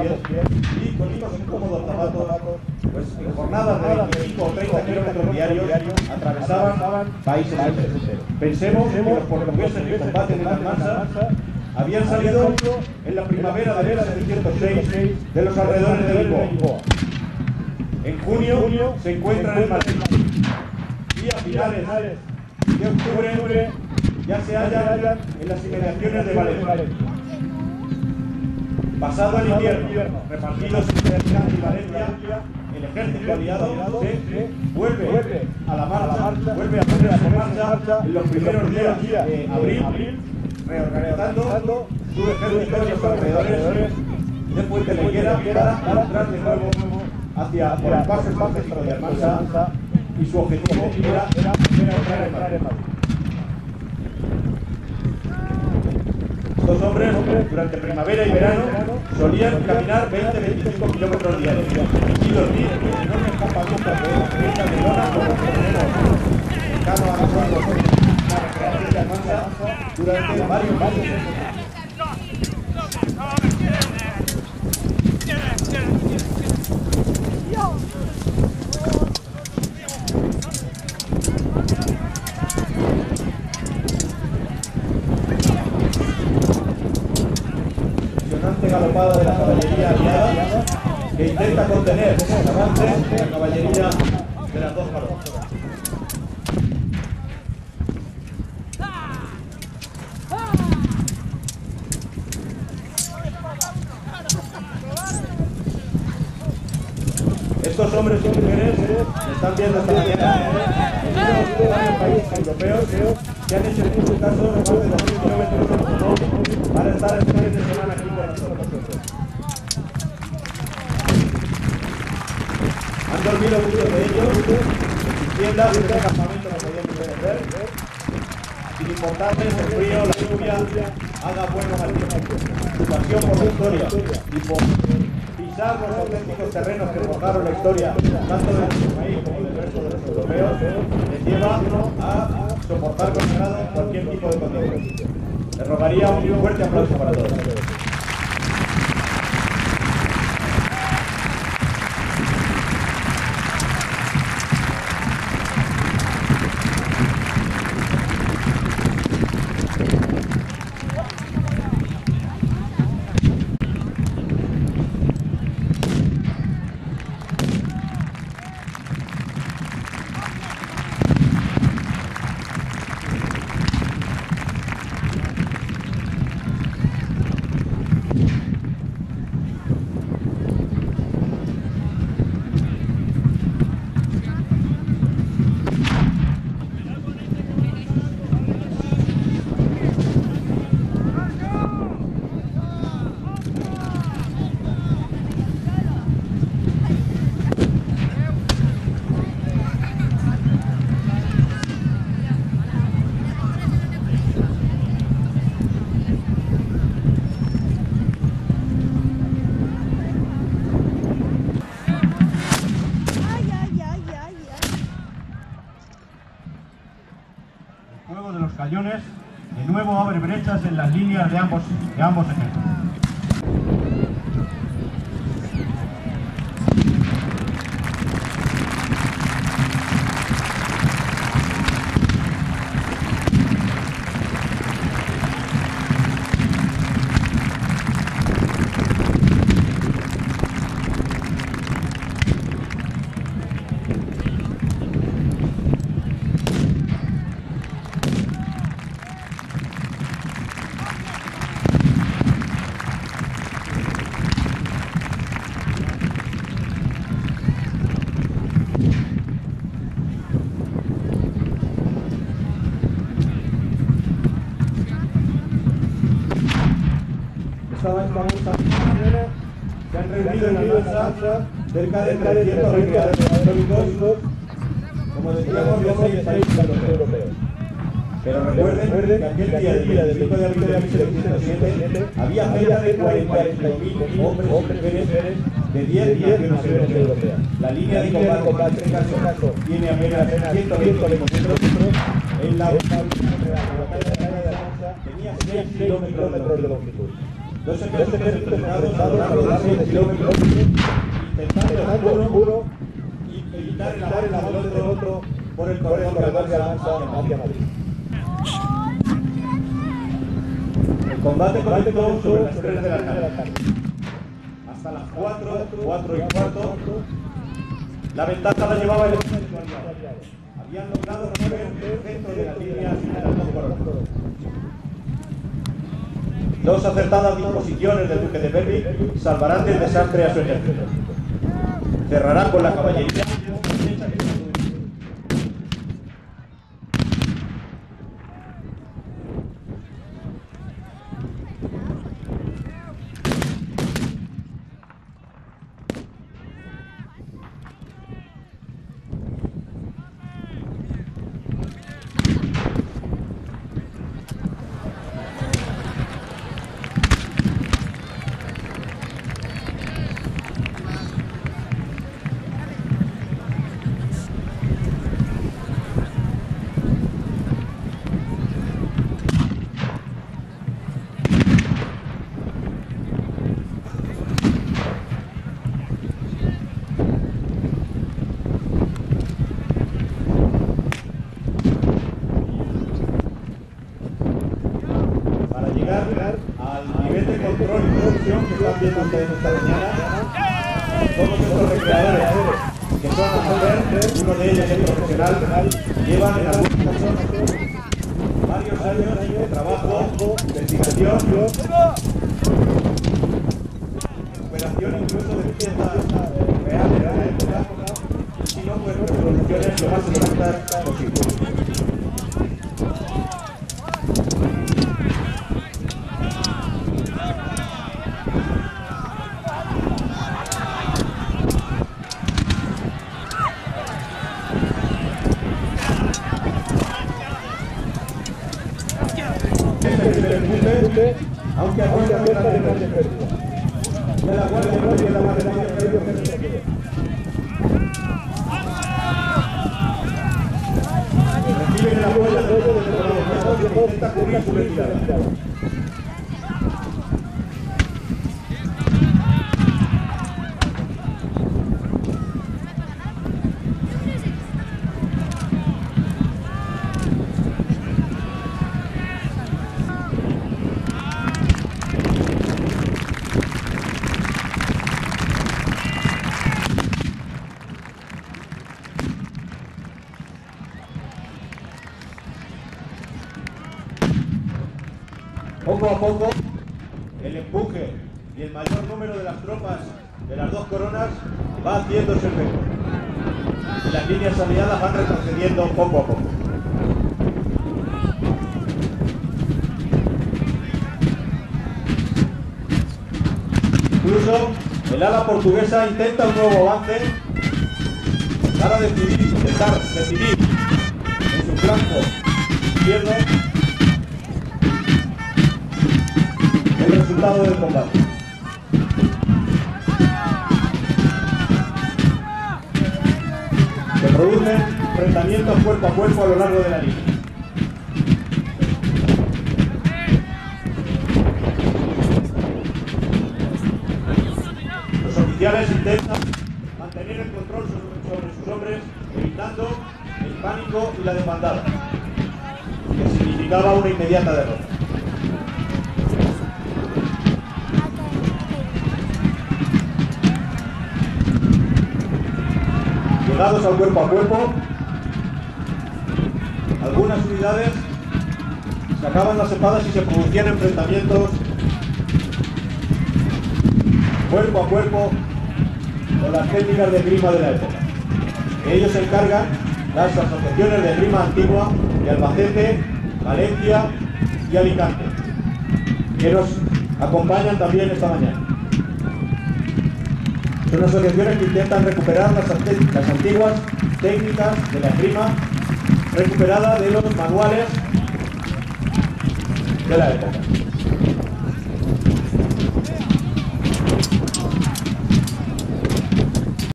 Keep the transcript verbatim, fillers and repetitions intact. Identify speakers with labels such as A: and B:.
A: pies y con unos incómodos zapatos, pues en jornadas de veinticinco o treinta kilómetros diarios atravesaban países enteros. Pensemos que los portugueses que combaten en Almansa habían salido en la primavera de mil setecientos seis de los alrededores de Lisboa. En junio se encuentran en Madrid y a finales de octubre ya se hallan en las inmediaciones de Valencia. Pasado el invierno, repartidos entre Milán y Valencia, el ejército aliado se vuelve a la marcha, vuelve a ponerse en marcha en los primeros días de abril, reorganizando su ejército en los alrededores de Puente Leguera para entrar de nuevo hacia por el paso estratégico de Almansa, y su objetivo era entrar en Madrid. Estos hombres, durante primavera y verano, solían caminar veinte a veinticinco kilómetros diarios y dormir en enormes campamentos de fiestas de lona como tenemos cercano a nosotros la recreación de Almansa durante varios meses. Galopada de la caballería aliada que intenta contener el avance de la caballería de las dos maromas. Estos hombres y mujeres están viendo esta mañana en varios países europeos que han hecho en este caso más de dos mil kilómetros para estar este fin de semana aquí con nosotros. Han dormido muchos de ellos en sus tiendas, en este campamento que podían ustedes ver, sin importarles el frío, la lluvia, haga bueno al tiempo. Su pasión por la historia y por pisar los auténticos terrenos que forjaron la historia tanto de nuestro país como del resto de los europeos les lleva a soportar con agrado cualquier tipo de condición. Les rogaría un fuerte aplauso para todos. Cañones de nuevo abre brechas en las líneas de ambos, de ambos ejércitos. Se han reunido en Almansa cerca de trescientos recreadores históricos, como decíamos, de seis países europeos. Pero recuerden que aquel día del veinticinco de abril de mil setecientos siete había cerca de cuarenta y cinco mil hombres y mujeres de diez naciones europeas. La línea de combate, en este caso, tiene apenas ciento veinte kilómetros. En la batalla de Almansa tenía seis kilómetros de longitud. Dos ejércitos enfrentados a lo largo de seis kilómetros, intentando el oscuro y evitar el avance del otro por el corredor que avanza hacia Madrid. El combate comenzó sobre las tres de la tarde. Hasta las cuatro, cuatro y cuarto, la ventaja la llevaba el ejército aliado. Habían logrado romper el centro de la línea sin el alto coronado. Dos acertadas disposiciones del duque de Berwick salvarán del desastre a su ejército. Cerrarán con la caballería. Al nivel de control y producción que están viendo ustedes esta mañana, todos estos recreadores que son amateur, uno de ellos es profesional, llevan en algunos casos varios años de trabajo, investigación, recuperación incluso de piezas reales de la época, y si no, pues reproducciones lo más exactas posible. Aunque aguanta una gran pérdida. De la Guardia Civil y la Marina reciben el apoyo de todos los trabajadores que intenta cubrir su retirada. Poco a poco, el empuje y el mayor número de las tropas de las dos coronas va haciéndose el efecto. Y las líneas aliadas van retrocediendo poco a poco. Incluso el ala portuguesa intenta un nuevo avance para decidir, intentar decidir en su flanco izquierdo el resultado del combate. Se producen enfrentamientos cuerpo a cuerpo a lo largo de la línea. Los oficiales intentan mantener el control sobre sus hombres, evitando el pánico y la desbandada, que significaba una inmediata derrota. Llegados al cuerpo a cuerpo, algunas unidades sacaban las espadas y se producían enfrentamientos cuerpo a cuerpo con las técnicas de esgrima de la época. Ellos se encargan las asociaciones de esgrima antigua de Albacete, Valencia y Alicante, que nos acompañan también esta mañana. Son asociaciones que intentan recuperar las, las antiguas técnicas de la esgrima recuperada de los manuales de la época.